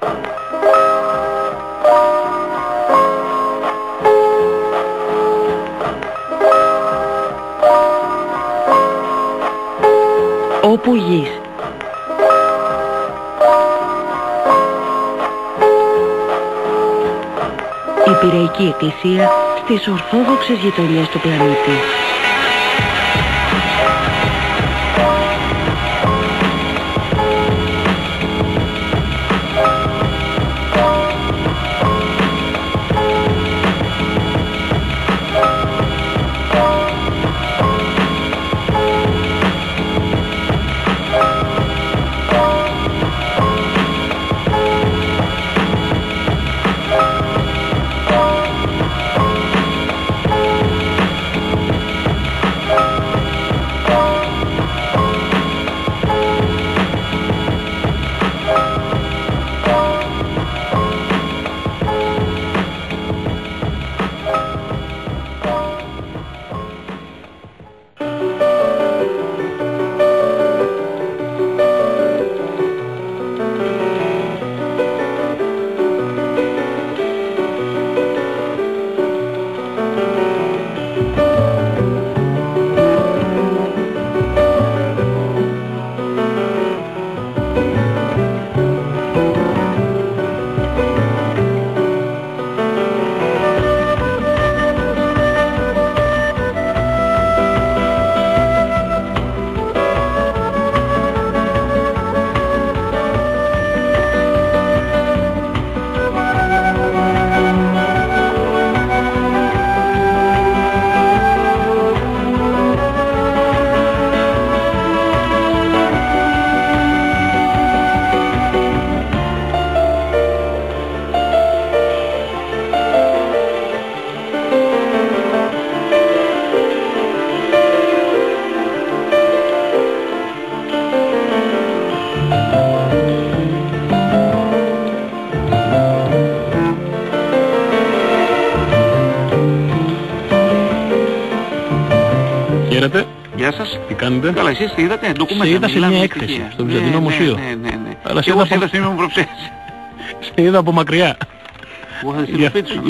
Όπου γης. Η Πειραϊκή Εκκλησία στις ορθόδοξες γειτονιές του πλανήτη. Γεια σας. Τι κάνετε? Καλά, εσείς τι είδατε? Σε είδα σε μια έκθεση στο Βυζαντινό Μουσείο. Ναι. Αλλά και εγώ σε είδα στην ημιμοπροψέση. Σε είδα από μακριά. Εγώ θα στην σπίτι σου,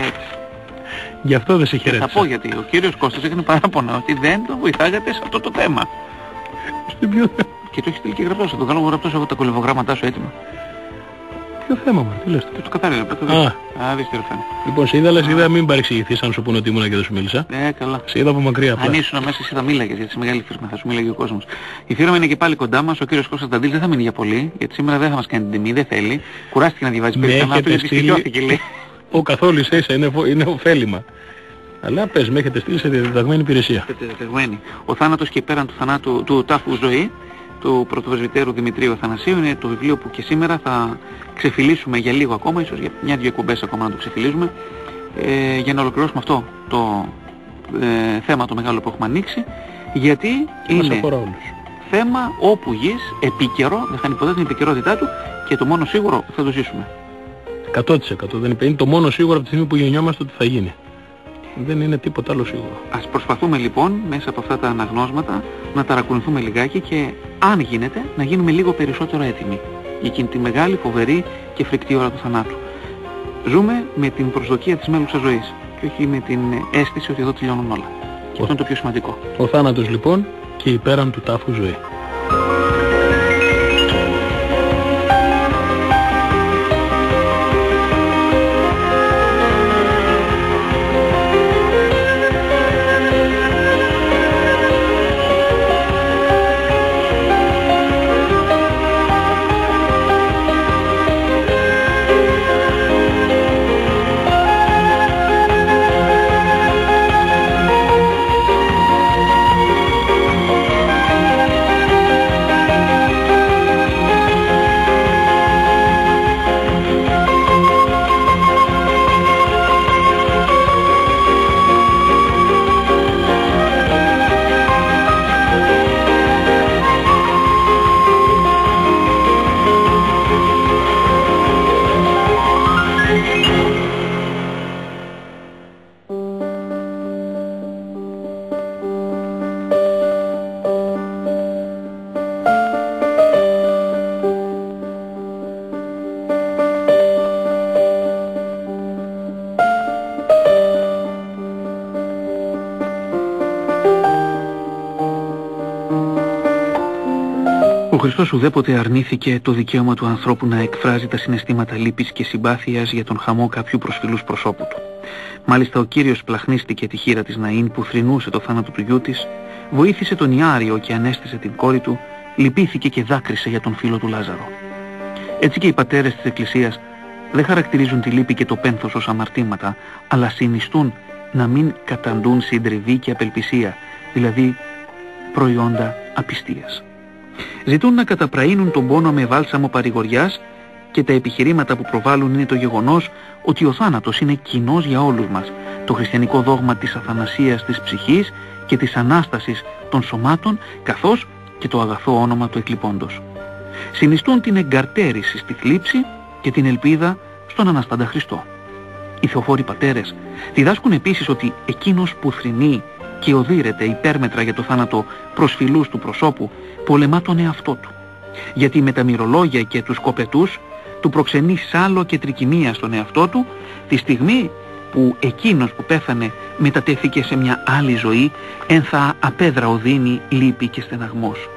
Γι' αυτό δεν σε χαιρέτησα. Θα πω γιατί ο κύριος Κώστας έκανε παράπονα ότι δεν τον βοηθάγατε σε αυτό το θέμα. Στο ποιο θέμα? Και το έχει στείλει και γραπτός. Θα το κάνω γραπτός, έχω τα κολυβογράμματά σου έτοιμα. Ποιο θέμα μου, τι λες? Και το καθάριζα. Δεις τι ροφάνε. Λοιπόν, σε είδα, αλλά σε είδα μην παρεξηγηθείς αν σου πούνε ότι ήμουν και δεν σου μίλησα. Καλά. Σε είδα από μακριά απλά. Αν ήσουν μέσα εσύ θα μίλαγες, γιατί είσαι μεγάλη φίρμα, θα σου μίλαγε ο κόσμος. Η φίρμα είναι και πάλι κοντά μας, ο κύριος Κώστας Ταντήλης δεν θα μείνει για πολύ, γιατί σήμερα δεν θα μας κάνει την τιμή, δεν θέλει. Κουράστηκε να διαβάζει περισσότερο, γιατί στοιχειώθηκε λέει. Ο καθόλου ίσα είναι ωφέλιμα. Αλλά πες, με έχετε στείλει σε διατεταγμένη υπηρεσία. Ο θάνατος και πέραν του θανάτου του τάφου ζωή του πρωτοπρεσβυτέρου Δημητρίου Αθανασίου είναι το βιβλίο που και σήμερα θα ξεφυλίσουμε για λίγο ακόμα, ίσως για μια-δυο εκπομπές ακόμα να το ξεφυλίζουμε, για να ολοκληρώσουμε αυτό το θέμα το μεγάλο που έχουμε ανοίξει, γιατί είναι θέμα όπου γης, επίκαιρο, δεν χάνει ποτέ την επικαιρότητά του και το μόνο σίγουρο θα το ζήσουμε. 100% δεν είναι το μόνο σίγουρο από τη στιγμή που γεννιόμαστε ότι θα γίνει. Δεν είναι τίποτα άλλο σίγουρο. Ας προσπαθούμε λοιπόν μέσα από αυτά τα αναγνώσματα να ταρακουνηθούμε λιγάκι και αν γίνεται να γίνουμε λίγο περισσότερο έτοιμοι για εκείνη τη μεγάλη, φοβερή και φρικτή ώρα του θανάτου. Ζούμε με την προσδοκία της μέλουξας ζωής και όχι με την αίσθηση ότι εδώ τελειώνουν όλα. Και αυτό είναι το πιο σημαντικό. Ο θάνατος λοιπόν και η πέραν του τάφου ζωή. Ο Χριστός ουδέποτε αρνήθηκε το δικαίωμα του ανθρώπου να εκφράζει τα συναισθήματα λύπης και συμπάθειας για τον χαμό κάποιου προσφυλούς προσώπου του. Μάλιστα ο Κύριος πλαχνίστηκε τη χείρα της Ναΐν που θρηνούσε το θάνατο του γιού της, βοήθησε τον Ιάριο και ανέστησε την κόρη του, λυπήθηκε και δάκρυσε για τον φίλο του Λάζαρο. Έτσι και οι πατέρες της Εκκλησίας δεν χαρακτηρίζουν τη λύπη και το πένθος ως αμαρτήματα, αλλά συνιστούν να μην καταντούν συντριβή και απελπισία, δηλαδή προϊόντα απιστίας. Ζητούν να καταπραίνουν τον πόνο με βάλσαμο παρηγοριάς και τα επιχειρήματα που προβάλλουν είναι το γεγονός ότι ο θάνατος είναι κοινός για όλους μας, το χριστιανικό δόγμα της αθανασίας της ψυχής και της Ανάστασης των σωμάτων, καθώς και το αγαθό όνομα του εκλειπώντος. Συνιστούν την εγκαρτέρηση στη θλίψη και την ελπίδα στον Αναστάντα Χριστό. Οι θεοφόροι πατέρες διδάσκουν επίσης ότι εκείνος που θρηνεί και οδύρεται υπέρμετρα για το θάνατο προσφυλούς του προσώπου πολεμά τον εαυτό του. Γιατί με τα μυρολόγια και τους κοπετούς του προξενεί σάλο και τρικυμία στον εαυτό του τη στιγμή που εκείνος που πέθανε μετατέθηκε σε μια άλλη ζωή ένθα απέδρα οδύνη, λύπη και στεναγμός.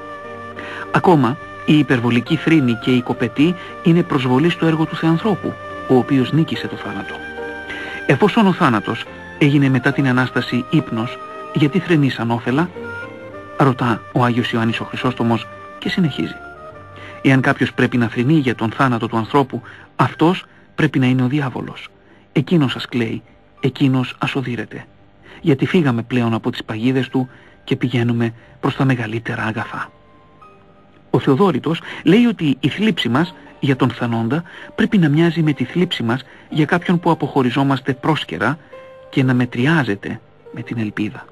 Ακόμα η υπερβολική θρήνη και η κοπετή είναι προσβολή στο έργο του Θεανθρώπου, ο οποίος νίκησε το θάνατο. Εφόσον ο θάνατος έγινε μετά την Ανάσταση ύπνος, γιατί θρηνείς ανώφελα, ρωτά ο Άγιος Ιωάννης ο Χρυσόστομος και συνεχίζει. Εάν κάποιος πρέπει να θρηνεί για τον θάνατο του ανθρώπου, αυτός πρέπει να είναι ο διάβολος. Εκείνος ας κλαίει, εκείνος ας οδύρεται. Γιατί φύγαμε πλέον από τις παγίδες του και πηγαίνουμε προς τα μεγαλύτερα αγαθά. Ο Θεοδόρητος λέει ότι η θλίψη μας για τον θανόντα πρέπει να μοιάζει με τη θλίψη μας για κάποιον που αποχωριζόμαστε πρόσκαιρα και να μετριάζεται με την ελπίδα.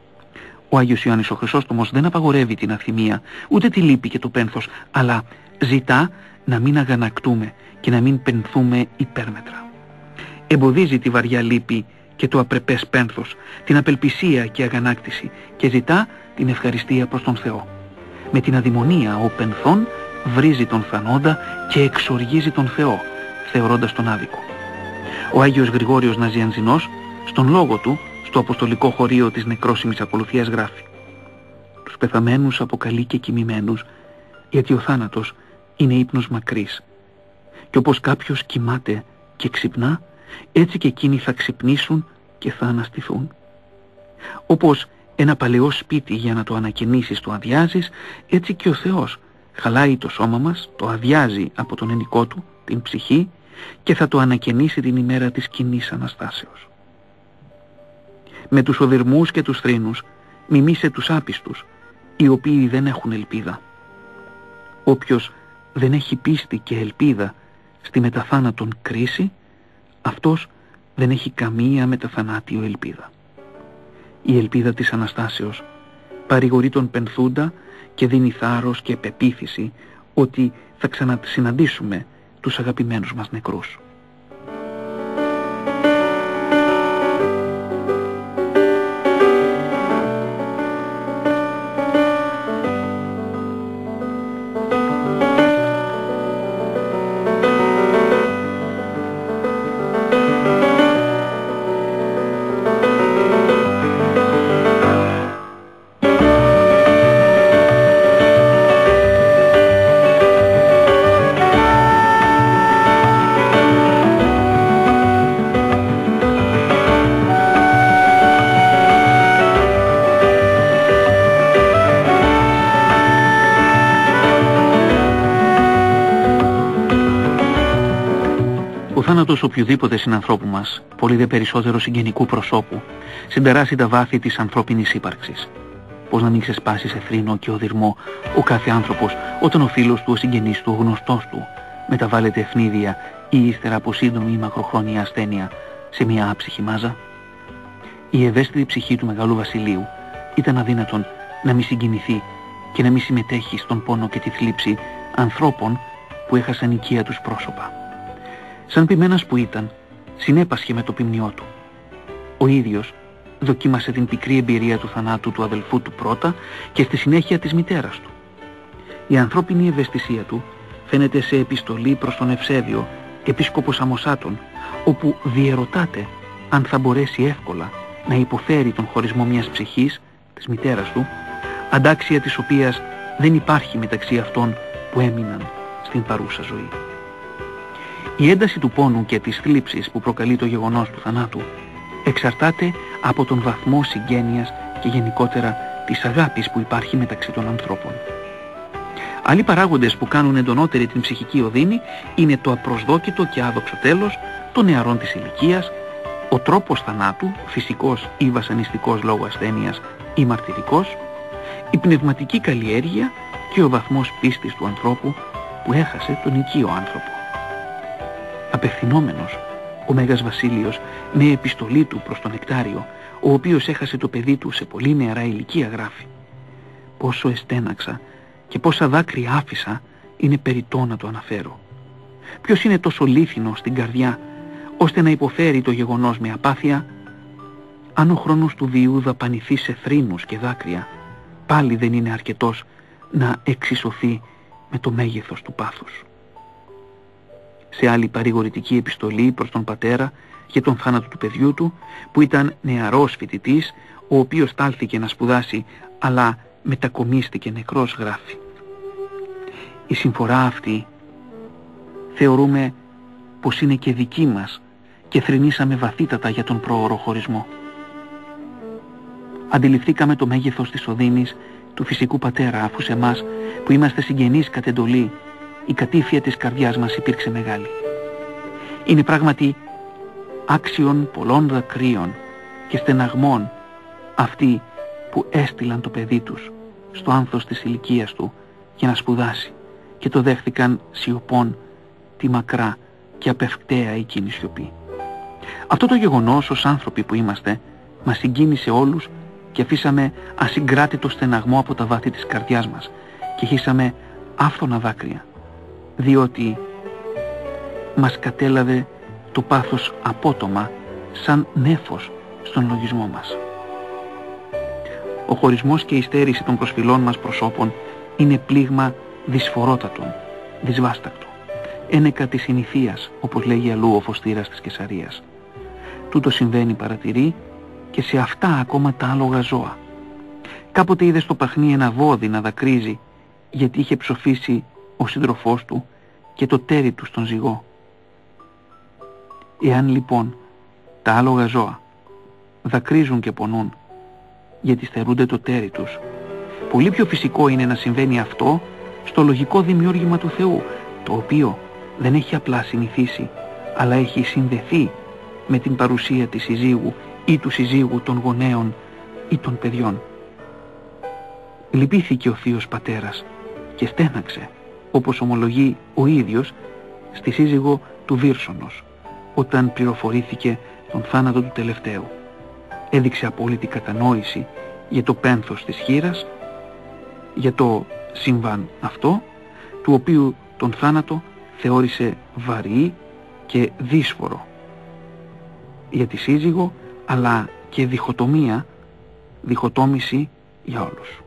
Ο Άγιος Ιωάννης ο Χρυσόστομος δεν απαγορεύει την αθυμία, ούτε τη λύπη και το πένθος, αλλά ζητά να μην αγανακτούμε και να μην πενθούμε υπέρμετρα. Εμποδίζει τη βαριά λύπη και το απρεπές πένθος, την απελπισία και αγανάκτηση και ζητά την ευχαριστία προς τον Θεό. Με την αδειμονία ο πενθών βρίζει τον θανόντα και εξοργίζει τον Θεό, θεωρώντας τον άδικο. Ο Άγιος Γρηγόριος Ναζιανζινός, στον λόγο του, στο αποστολικό χωρίο της νεκρόσιμης ακολουθίας γράφει: «Τους πεθαμένους αποκαλεί και κοιμημένους, γιατί ο θάνατος είναι ύπνος μακρύς. Και όπως κάποιος κοιμάται και ξυπνά, έτσι και εκείνοι θα ξυπνήσουν και θα αναστηθούν. Όπως ένα παλαιό σπίτι για να το ανακαινήσεις το αδειάζεις, έτσι και ο Θεός χαλάει το σώμα μας, το αδειάζει από τον ενικό του, την ψυχή, και θα το ανακαινήσει την ημέρα της κοινής Αναστάσεως. Με τους οδυρμούς και τους θρήνους μιμήσε τους άπιστους, οι οποίοι δεν έχουν ελπίδα. Όποιος δεν έχει πίστη και ελπίδα στη μεταθάνατον κρίση, αυτός δεν έχει καμία μεταθανάτιο ελπίδα. Η ελπίδα της Αναστάσεως παρηγορεί τον πενθούντα και δίνει θάρρος και πεποίθηση ότι θα ξανασυναντήσουμε τους αγαπημένους μας νεκρούς». Ο θάνατος οποιοδήποτε συνανθρώπου μας, πολύ δε περισσότερο συγγενικού προσώπου, συμπεράσει τα βάθη της ανθρώπινης ύπαρξης. Πώς να μην ξεσπάσει σε θρήνο και οδυρμό ο κάθε άνθρωπος όταν ο φίλος του, ο συγγενής του, ο γνωστός του μεταβάλλεται ευνίδια ή ύστερα από σύντομη ή μακροχρόνια ασθένεια σε μια άψυχη μάζα? Η ευαίσθητη ψυχή του Μεγάλου Βασιλείου ήταν αδύνατον να μην συγκινηθεί και να μην συμμετέχει στον πόνο και τη θλίψη ανθρώπων που έχασαν οικία τους πρόσωπα. Σαν ποιμένας που ήταν, συνέπασχε με το ποιμνιό του. Ο ίδιος δοκίμασε την πικρή εμπειρία του θανάτου του αδελφού του πρώτα και στη συνέχεια της μητέρας του. Η ανθρώπινη ευαισθησία του φαίνεται σε επιστολή προς τον Ευσέβιο, επίσκοπο Σαμοσάτων, όπου διερωτάται αν θα μπορέσει εύκολα να υποφέρει τον χωρισμό μιας ψυχής, της μητέρας του, αντάξια της οποίας δεν υπάρχει μεταξύ αυτών που έμειναν στην παρούσα ζωή. Η ένταση του πόνου και της θλίψης που προκαλεί το γεγονός του θανάτου εξαρτάται από τον βαθμό συγγένειας και γενικότερα της αγάπης που υπάρχει μεταξύ των ανθρώπων. Άλλοι παράγοντες που κάνουν εντονότερη την ψυχική οδύνη είναι το απροσδόκητο και άδοξο τέλος των νεαρών της ηλικίας, ο τρόπος θανάτου, φυσικός ή βασανιστικός λόγω ασθένειας ή μαρτυρικός, η πνευματική καλλιέργεια και ο βαθμός πίστης του ανθρώπου που έχασε τον οικείο άνθρωπο. Απευθυνόμενος, ο Μέγας Βασίλειος με επιστολή του προς τον Νεκτάριο, ο οποίος έχασε το παιδί του σε πολύ νεαρά ηλικία, γράφει: «Πόσο εστέναξα και πόσα δάκρυα άφησα είναι περιττό να το αναφέρω. Ποιος είναι τόσο λίθινος στην καρδιά ώστε να υποφέρει το γεγονός με απάθεια? Αν ο χρόνος του βιού δαπανηθεί σε θρήνους και δάκρυα, πάλι δεν είναι αρκετός να εξισωθεί με το μέγεθος του πάθους». Σε άλλη παρηγορητική επιστολή προς τον πατέρα για τον θάνατο του παιδιού του, που ήταν νεαρός φοιτητής, ο οποίος στάλθηκε να σπουδάσει αλλά μετακομίστηκε νεκρός, γράφει: «Η συμφορά αυτή θεωρούμε πως είναι και δική μας και θρηνήσαμε βαθύτατα για τον πρόωρο χωρισμό. Αντιληφθήκαμε το μέγεθος της οδύνης του φυσικού πατέρα, αφού σε εμάς που είμαστε συγγενείς κατ' εντολή η κατήφια της καρδιάς μας υπήρξε μεγάλη. Είναι πράγματι άξιον πολλών δακρύων και στεναγμών αυτοί που έστειλαν το παιδί τους στο άνθος της ηλικίας του για να σπουδάσει και το δέχθηκαν σιωπών τη μακρά και απευκταία εκείνη σιωπή. Αυτό το γεγονός ως άνθρωποι που είμαστε μας συγκίνησε όλους και αφήσαμε ασυγκράτητο στεναγμό από τα βάθη της καρδιάς μας και χύσαμε άφθονα δάκρυα, διότι μας κατέλαβε το πάθος απότομα σαν νέφος στον λογισμό μας. Ο χωρισμός και η στέρηση των προσφυλών μας προσώπων είναι πλήγμα δυσφορότατον, δυσβάστακτο, ένεκα της συνηθίας, όπως λέγει αλλού ο Φωστήρας της Κεσαρίας. Τούτο συμβαίνει, παρατηρεί, και σε αυτά ακόμα τα άλογα ζώα. Κάποτε είδε στο παχνί ένα βόδι να δακρύζει γιατί είχε ψοφήσει ο σύντροφός του και το τέρι του στον ζυγό. Εάν λοιπόν τα άλογα ζώα δακρύζουν και πονούν γιατί στερούνται το τέρι τους, πολύ πιο φυσικό είναι να συμβαίνει αυτό στο λογικό δημιούργημα του Θεού, το οποίο δεν έχει απλά συνηθίσει, αλλά έχει συνδεθεί με την παρουσία της συζύγου ή του συζύγου των γονέων ή των παιδιών. Λυπήθηκε ο θείος πατέρας και στέναξε, όπως ομολογεί ο ίδιος, στη σύζυγο του Βύρσονος, όταν πληροφορήθηκε τον θάνατο του τελευταίου. Έδειξε απόλυτη κατανόηση για το πένθος της χήρας, για το συμβάν αυτό, του οποίου τον θάνατο θεώρησε βαρύ και δύσφορο για τη σύζυγο, αλλά και διχοτόμηση για όλους.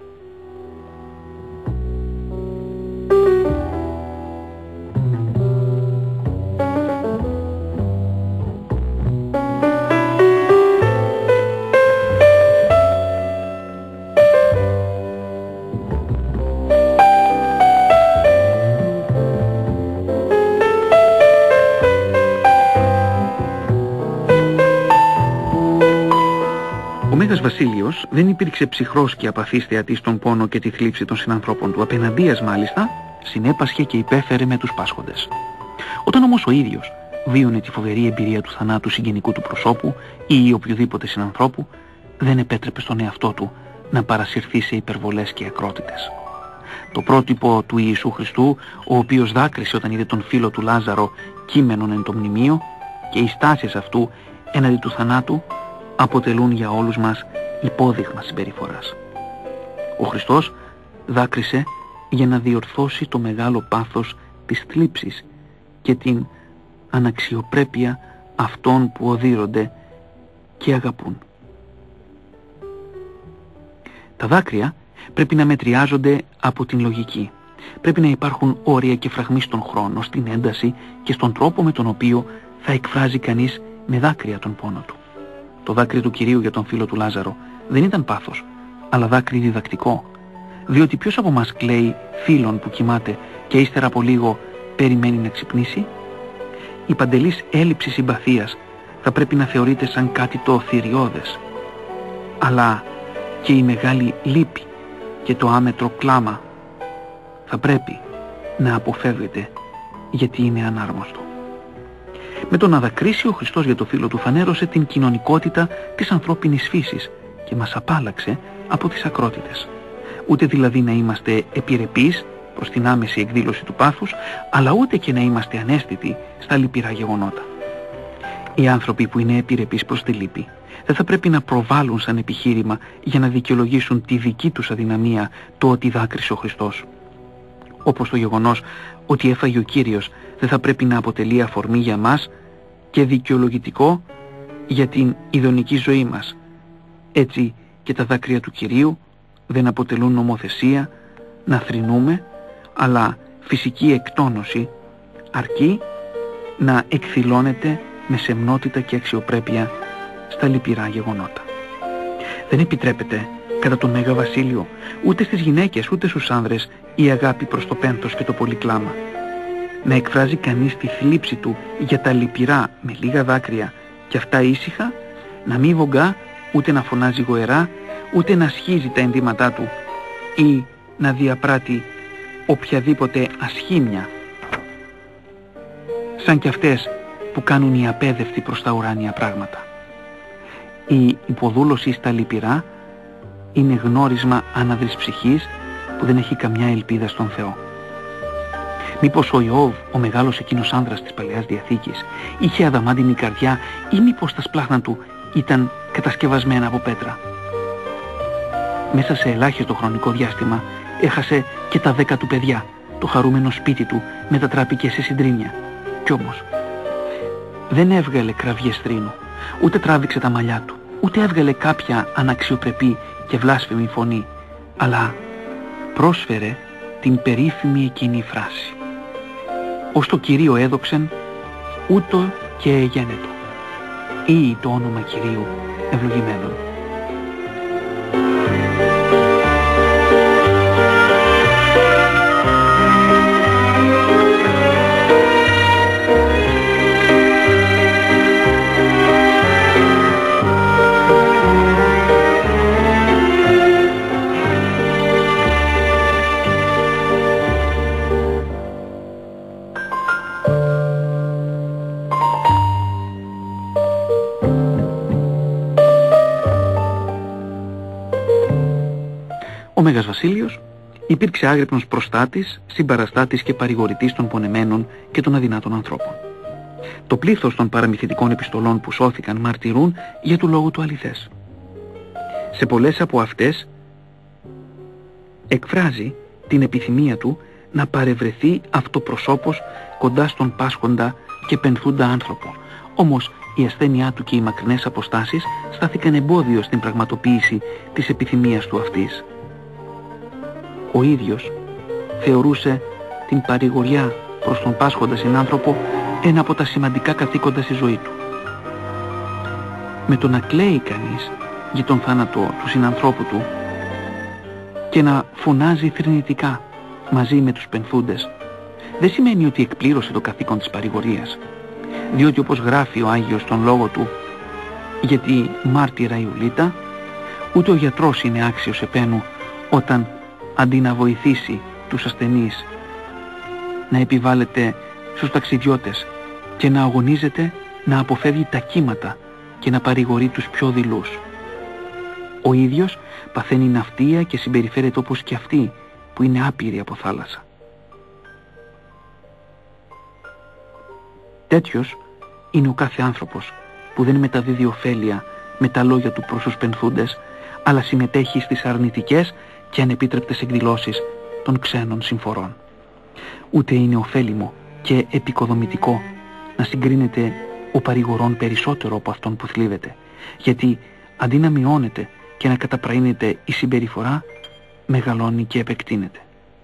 Βασίλειος δεν υπήρξε ψυχρός και απαθής θεατής στον πόνο και τη θλίψη των συνανθρώπων του. Απέναντίας μάλιστα συνέπασχε και υπέφερε με τους πάσχοντες. Όταν όμως ο ίδιος βίωνε τη φοβερή εμπειρία του θανάτου συγγενικού του προσώπου ή οποιοδήποτε συνανθρώπου, δεν επέτρεπε στον εαυτό του να παρασυρθεί σε υπερβολές και ακρότητες. Το πρότυπο του Ιησού Χριστού, ο οποίος δάκρυσε όταν είδε τον φίλο του Λάζαρο κείμενον εν το μνημείο, και οι στάσεις αυτού έναντι του θανάτου αποτελούν για όλους μας υπόδειγμα συμπεριφοράς. Ο Χριστός δάκρυσε για να διορθώσει το μεγάλο πάθος της θλίψης και την αναξιοπρέπεια αυτών που οδύρονται και αγαπούν. Τα δάκρυα πρέπει να μετριάζονται από την λογική. Πρέπει να υπάρχουν όρια και φραγμοί στον χρόνο, στην ένταση και στον τρόπο με τον οποίο θα εκφράζει κανείς με δάκρυα τον πόνο του. Το δάκρυ του Κυρίου για τον φίλο του Λάζαρο δεν ήταν πάθος, αλλά δάκρυ διδακτικό. διότι ποιος από μας κλαίει φίλον που κοιμάται και ύστερα από λίγο περιμένει να ξυπνήσει? Η παντελής έλλειψη συμπαθίας θα πρέπει να θεωρείται σαν κάτι το θηριώδες, αλλά και η μεγάλη λύπη και το άμετρο κλάμα θα πρέπει να αποφεύγεται, γιατί είναι ανάρμοστο. Με το να δακρύσει ο Χριστός για το φίλο του φανέρωσε την κοινωνικότητα της ανθρώπινης φύσης και μας απάλλαξε από τις ακρότητες. Ούτε δηλαδή να είμαστε επιρρεπείς προς την άμεση εκδήλωση του πάθους, αλλά ούτε και να είμαστε αναίσθητοι στα λυπηρά γεγονότα. Οι άνθρωποι που είναι επιρρεπείς προς τη λύπη δεν θα πρέπει να προβάλλουν σαν επιχείρημα για να δικαιολογήσουν τη δική τους αδυναμία το ότι δάκρυσε ο Χριστός. Όπως το γεγονός ότι έφαγε ο Κύριος δεν θα πρέπει να αποτελεί αφορμή για μας και δικαιολογητικό για την ειδονική ζωή μας. Έτσι και τα δάκρυα του Κυρίου δεν αποτελούν νομοθεσία να θρηνούμε, αλλά φυσική εκτόνωση, αρκεί να εκθυλώνεται με σεμνότητα και αξιοπρέπεια στα λυπηρά γεγονότα. Δεν επιτρέπεται κατά το Μέγα Βασίλειο ούτε στις γυναίκες ούτε στους άνδρες η αγάπη προς το πένθος και το πολυκλάμα. Να εκφράζει κανείς τη θλίψη του για τα λυπηρά με λίγα δάκρυα και αυτά ήσυχα, να μην βογκά ούτε να φωνάζει γοερά, ούτε να σχίζει τα ενδύματά του ή να διαπράττει οποιαδήποτε ασχήμια, σαν και αυτές που κάνουν οι απέδευτοι προς τα ουράνια πράγματα. Η υποδούλωση στα λυπηρά είναι γνώρισμα άναδρης ψυχής που δεν έχει καμιά ελπίδα στον Θεό. Μήπως ο Ιώβ, ο μεγάλος εκείνος άνδρας της Παλαιάς Διαθήκης, είχε αδαμάντινη καρδιά ή μήπως τα σπλάχνα του ήταν κατασκευασμένα από πέτρα? Μέσα σε ελάχιστο χρονικό διάστημα έχασε και τα 10 του παιδιά. Το χαρούμενο σπίτι του μετατράπηκε σε συντρίμμια. Κι όμως δεν έβγαλε κραυγές θρήνου, ούτε τράβηξε τα μαλλιά του, ούτε έβγαλε κάποια αναξιοπρεπή και βλάσφημη φωνή, αλλά πρόσφερε την περίφημη εκείνη φράση: «Ως το Κυρίο έδοξεν, ούτω και εγένετο, ή το όνομα Κυρίου ευλογημένον». Ο Μέγας Βασίλειος υπήρξε άγρυπνος προστάτης, συμπαραστάτης και παρηγορητής των πονεμένων και των αδυνάτων ανθρώπων. Το πλήθος των παραμυθιτικών επιστολών που σώθηκαν μαρτυρούν για του λόγου του αληθές. Σε πολλές από αυτές εκφράζει την επιθυμία του να παρευρεθεί αυτοπροσώπως κοντά στον πάσχοντα και πενθούντα άνθρωπο. Όμως η ασθένειά του και οι μακρινές αποστάσεις στάθηκαν εμπόδιο στην πραγματοποίηση της επιθυμίας του αυτής. Ο ίδιος θεωρούσε την παρηγοριά προς τον πάσχοντα συνάνθρωπο ένα από τα σημαντικά καθήκοντα στη ζωή του. Με το να κλαίει κανείς για τον θάνατο του συνανθρώπου του και να φωνάζει θρηνητικά μαζί με τους πενθούντες, δεν σημαίνει ότι εκπλήρωσε το καθήκον της παρηγορίας, διότι όπως γράφει ο Άγιος στον λόγο του για τη μάρτυρα Ιουλίτα, ούτε ο γιατρός είναι άξιος επένου όταν αντί να βοηθήσει τους ασθενείς να επιβάλλεται στους ταξιδιώτες και να αγωνίζεται να αποφεύγει τα κύματα και να παρηγορεί τους πιο δειλούς. Ο ίδιος παθαίνει ναυτία και συμπεριφέρεται όπως και αυτοί που είναι άπειροι από θάλασσα. Τέτοιος είναι ο κάθε άνθρωπος που δεν μεταδίδει ωφέλεια με τα λόγια του προς τους πενθούντες, αλλά συμμετέχει στις αρνητικές και ανεπίτρεπτες εκδηλώσεις των ξένων συμφορών. Ούτε είναι ωφέλιμο και επικοδομητικό να συγκρίνεται ο παρηγορών περισσότερο από αυτόν που θλίβεται, γιατί αντί να μειώνεται και να καταπραίνεται η συμπεριφορά, μεγαλώνει και επεκτείνεται.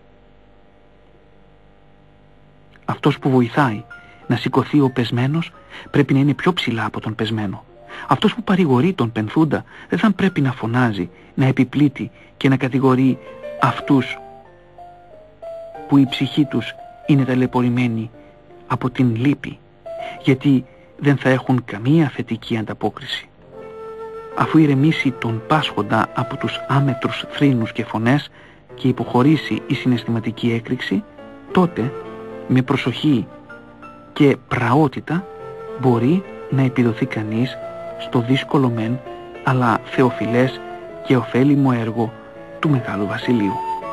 Αυτός που βοηθάει να σηκωθεί ο πεσμένος πρέπει να είναι πιο ψηλά από τον πεσμένο. Αυτός που παρηγορεί τον πενθούντα δεν θα πρέπει να φωνάζει, να επιπλήττει και να κατηγορεί αυτούς που η ψυχή τους είναι ταλαιπωρημένη από την λύπη, γιατί δεν θα έχουν καμία θετική ανταπόκριση. Αφού ηρεμήσει τον πάσχοντα από τους άμετρους θρήνους και φωνές και υποχωρήσει η συναισθηματική έκρηξη, τότε με προσοχή και πραότητα μπορεί να επιδοθεί κανείς στο δύσκολο μεν αλλά θεοφιλές και ωφέλιμο έργο του Μεγάλου Βασιλείου.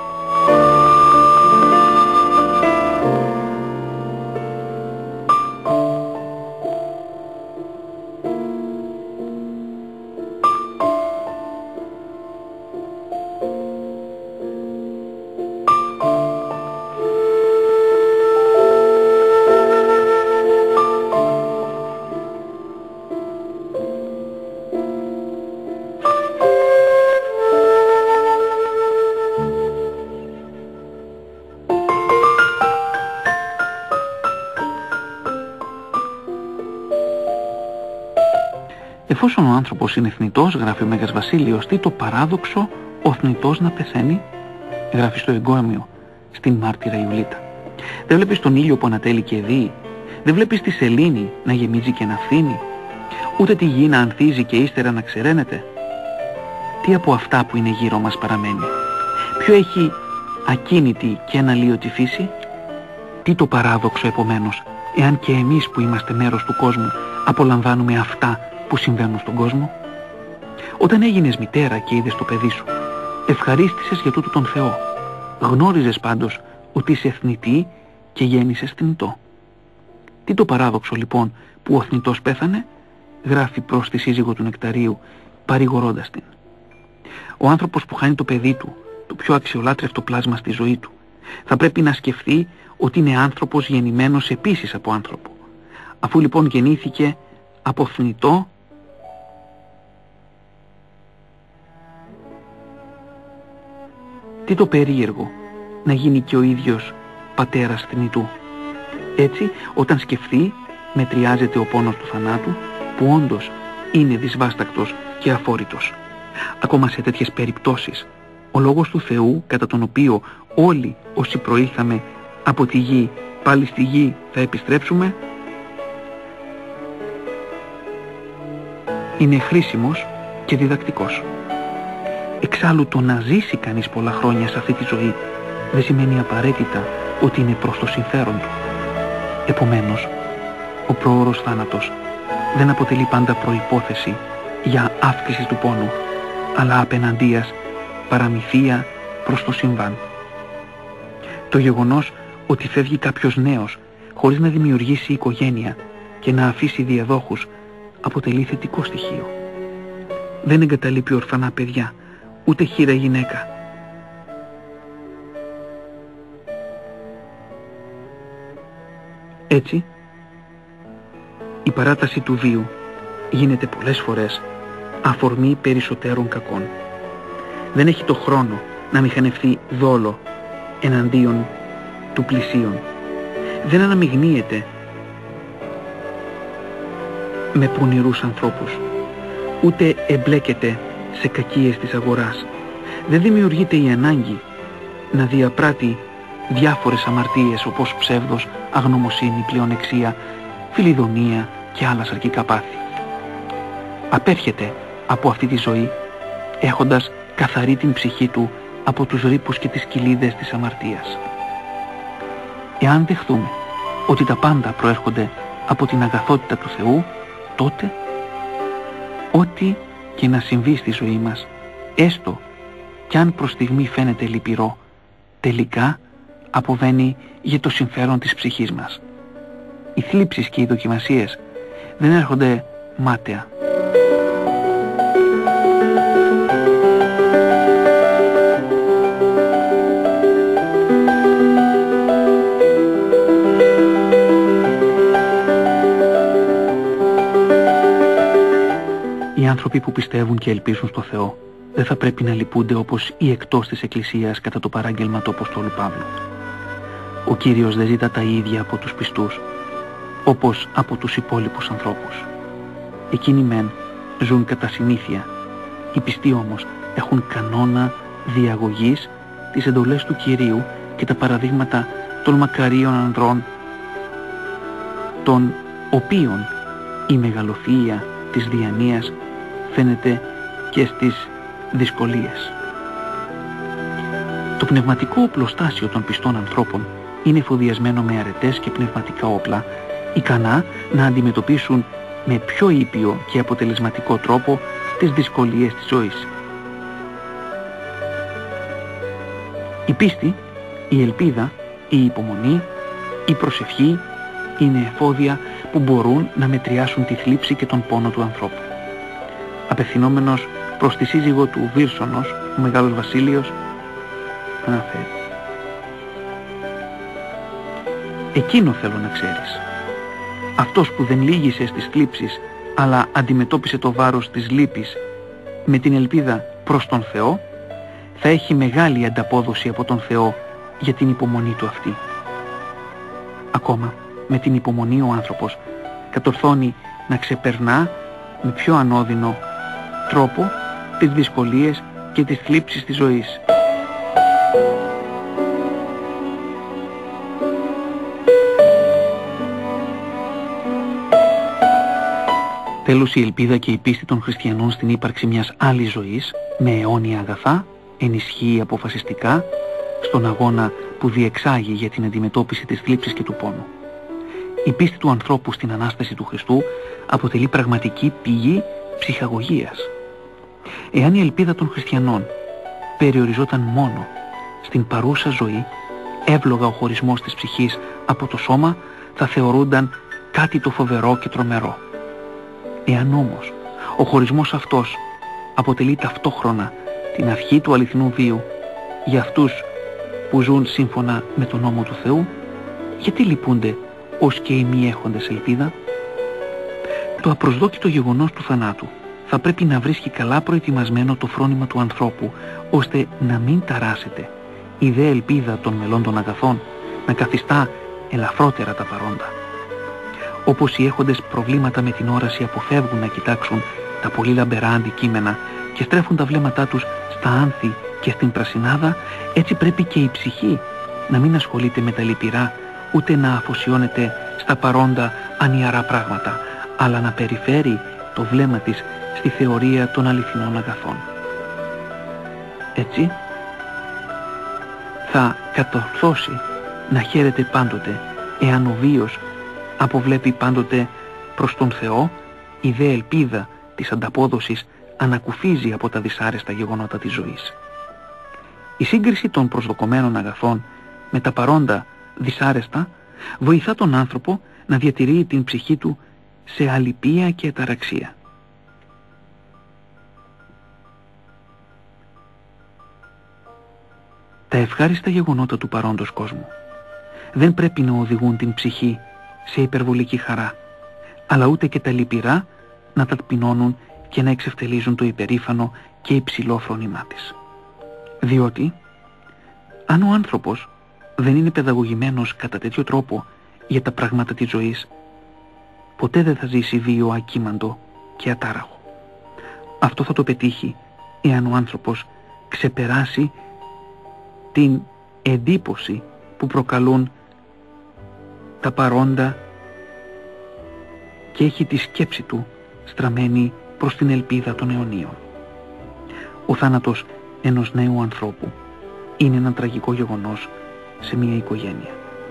Εφόσον ο άνθρωπος είναι θνητός, γράφει ο Μέγας Βασίλειος, τι το παράδοξο ο θνητός να πεθαίνει, γράφει στο εγκόμιο στην μάρτυρα Ιουλίτα. Δεν βλέπεις τον ήλιο που ανατέλει και δει, δεν βλέπεις τη σελήνη να γεμίζει και να φθήνει, ούτε τη γη να ανθίζει και ύστερα να ξεραίνεται. Τι από αυτά που είναι γύρω μας παραμένει? Ποιο έχει ακίνητη και αναλύωτη φύση? Τι το παράδοξο επομένως, εάν και εμείς που είμαστε μέρος του κόσμου απολαμβάνουμε αυτά που συμβαίνουν στον κόσμο? Όταν έγινες μητέρα και είδες το παιδί σου, ευχαρίστησες για τούτο τον Θεό. Γνώριζες πάντως ότι είσαι θνητή και γέννησες θνητό. Τι το παράδοξο λοιπόν που ο θνητός πέθανε, γράφει προς τη σύζυγο του Νεκταρίου, παρηγορώντας την. Ο άνθρωπος που χάνει το παιδί του, το πιο αξιολάτρευτο πλάσμα στη ζωή του, θα πρέπει να σκεφτεί ότι είναι άνθρωπος γεννημένος επίσης από άνθρωπο. Αφού λοιπόν γεννήθηκε από θνητό, τι το περίεργο να γίνει και ο ίδιος πατέρας θνητού. Έτσι, όταν σκεφτεί, μετριάζεται ο πόνος του θανάτου, που όντως είναι δυσβάστακτος και αφόρητος. Ακόμα σε τέτοιες περιπτώσεις, ο λόγος του Θεού, κατά τον οποίο όλοι όσοι προήλθαμε από τη γη, πάλι στη γη θα επιστρέψουμε, είναι χρήσιμος και διδακτικός. Εξάλλου το να ζήσει κανείς πολλά χρόνια σε αυτή τη ζωή δεν σημαίνει απαραίτητα ότι είναι προς το συμφέρον του. Επομένως, ο πρόωρος θάνατος δεν αποτελεί πάντα προϋπόθεση για αύξηση του πόνου, αλλά απέναντίας παραμυθία προς το συμβάν. Το γεγονός ότι φεύγει κάποιος νέος χωρίς να δημιουργήσει οικογένεια και να αφήσει διαδόχους αποτελεί θετικό στοιχείο. Δεν εγκαταλείπει ορφανά παιδιά, ούτε χήρα γυναίκα. Έτσι, η παράταση του βίου γίνεται πολλές φορές αφορμή περισσότερων κακών. Δεν έχει το χρόνο να μηχανευτεί δόλο εναντίον του πλησίον. Δεν αναμειγνύεται με πονηρούς ανθρώπους, ούτε εμπλέκεται σε κακίες της αγοράς. Δεν δημιουργείται η ανάγκη να διαπράττει διάφορες αμαρτίες όπως ψεύδος, αγνωμοσύνη, πλεονεξία, φιλιδονία και άλλα σαρκικά πάθη. Απέρχεται από αυτή τη ζωή έχοντας καθαρή την ψυχή του από τους ρήπους και τις κοιλίδες της αμαρτίας. Εάν δεχθούμε ότι τα πάντα προέρχονται από την αγαθότητα του Θεού, τότε ό,τι και να συμβεί στη ζωή μας, έστω κι αν προς στιγμή φαίνεται λυπηρό, τελικά αποβαίνει για το συμφέρον της ψυχής μας. Οι θλίψεις και οι δοκιμασίες δεν έρχονται μάταια. Οι άνθρωποι που πιστεύουν και ελπίζουν στο Θεό δεν θα πρέπει να λυπούνται όπως οι εκτός της Εκκλησίας κατά το παράγγελμα του Αποστόλου Παύλου. Ο Κύριος δεν ζητά τα ίδια από τους πιστούς όπως από τους υπόλοιπους ανθρώπους. Εκείνοι μεν ζουν κατά συνήθεια, οι πιστοί όμως έχουν κανόνα διαγωγής τις εντολές του Κυρίου και τα παραδείγματα των μακαρίων ανδρών, των οποίων η μεγαλοθύεια της διανοίας φαίνεται και στις δυσκολίες. Το πνευματικό οπλοστάσιο των πιστών ανθρώπων είναι εφοδιασμένο με αρετές και πνευματικά όπλα, ικανά να αντιμετωπίσουν με πιο ήπιο και αποτελεσματικό τρόπο τις δυσκολίες της ζωής. Η πίστη, η ελπίδα, η υπομονή, η προσευχή είναι εφόδια που μπορούν να μετριάσουν τη θλίψη και τον πόνο του ανθρώπου. Απευθυνόμενος προς τη σύζυγο του Βύρσονος, ο Μεγάλος Βασίλειος αναφέρει: «Εκείνο θέλω να ξέρεις. Αυτός που δεν λύγησε στις θλίψεις, αλλά αντιμετώπισε το βάρος της λύπης με την ελπίδα προς τον Θεό, θα έχει μεγάλη ανταπόδοση από τον Θεό για την υπομονή του αυτή. Ακόμα με την υπομονή ο άνθρωπος κατορθώνει να ξεπερνά με πιο ανώδυνο τρόπο τις δυσκολίες και τις θλίψεις της ζωής». Τέλος, η ελπίδα και η πίστη των χριστιανών στην ύπαρξη μιας άλλης ζωής με αιώνια αγαθά ενισχύει αποφασιστικά στον αγώνα που διεξάγει για την αντιμετώπιση της θλίψης και του πόνου. Η πίστη του ανθρώπου στην Ανάσταση του Χριστού αποτελεί πραγματική πηγή ψυχαγωγίας. Εάν η ελπίδα των χριστιανών περιοριζόταν μόνο στην παρούσα ζωή, εύλογα ο χωρισμός της ψυχής από το σώμα θα θεωρούνταν κάτι το φοβερό και τρομερό. Εάν όμως ο χωρισμός αυτός αποτελεί ταυτόχρονα την αρχή του αληθινού βίου για αυτούς που ζουν σύμφωνα με τον νόμο του Θεού, γιατί λυπούνται ως και οι μη έχοντες ελπίδα? Το απροσδόκητο γεγονός του θανάτου θα πρέπει να βρίσκει καλά προετοιμασμένο το φρόνημα του ανθρώπου, ώστε να μην ταράσεται η δε ελπίδα των μελών των αγαθών να καθιστά ελαφρότερα τα παρόντα. Όπως οι έχοντες προβλήματα με την όραση αποφεύγουν να κοιτάξουν τα πολύ λαμπερά αντικείμενα και στρέφουν τα βλέμματά τους στα άνθη και στην πρασινάδα, έτσι πρέπει και η ψυχή να μην ασχολείται με τα λυπηρά, ούτε να αφοσιώνεται στα παρόντα ανιαρά πράγματα, αλλά να περιφέρει το βλέμμα της στη θεωρία των αληθινών αγαθών. Έτσι θα κατορθώσει να χαίρεται πάντοτε, εάν ο βίος αποβλέπει πάντοτε προς τον Θεό, η δε ελπίδα της ανταπόδοσης ανακουφίζει από τα δυσάρεστα γεγονότα της ζωής. Η σύγκριση των προσδοκομένων αγαθών με τα παρόντα δυσάρεστα βοηθά τον άνθρωπο να διατηρεί την ψυχή του σε αλυπία και αταραξία. Τα ευχάριστα γεγονότα του παρόντος κόσμου δεν πρέπει να οδηγούν την ψυχή σε υπερβολική χαρά, αλλά ούτε και τα λυπηρά να ταπεινώνουν και να εξευτελίζουν το υπερήφανο και υψηλό φρόνημά της. Διότι, αν ο άνθρωπος δεν είναι παιδαγωγημένος κατά τέτοιο τρόπο για τα πράγματα της ζωής, ποτέ δεν θα ζήσει βίο ακίμαντο και ατάραχο. Αυτό θα το πετύχει εάν ο άνθρωπος ξεπεράσει την εντύπωση που προκαλούν τα παρόντα και έχει τη σκέψη του στραμμένη προς την ελπίδα των αιωνίων. Ο θάνατος ενός νέου ανθρώπου είναι ένα τραγικό γεγονός σε μια οικογένεια.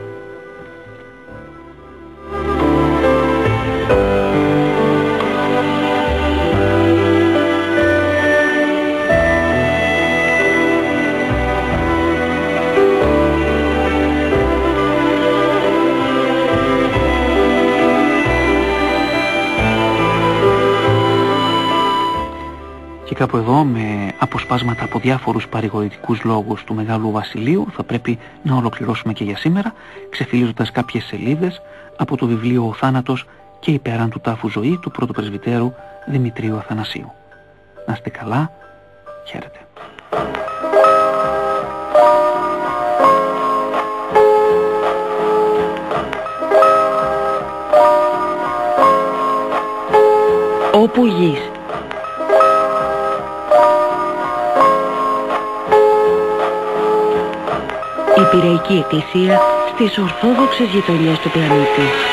Κάπου εδώ, με αποσπάσματα από διάφορους παρηγορητικούς λόγους του Μεγάλου Βασιλείου, θα πρέπει να ολοκληρώσουμε και για σήμερα, ξεφυλίζοντας κάποιες σελίδες από το βιβλίο «Ο θάνατος και η πέραν του τάφου ζωή» του πρώτου πρεσβυτέρου Δημητρίου Αθανασίου. Να είστε καλά, χαίρετε. Όπου γης. Πειραϊκή Εκκλησία στις Ορθόδοξες γειτονιές του πλανήτη.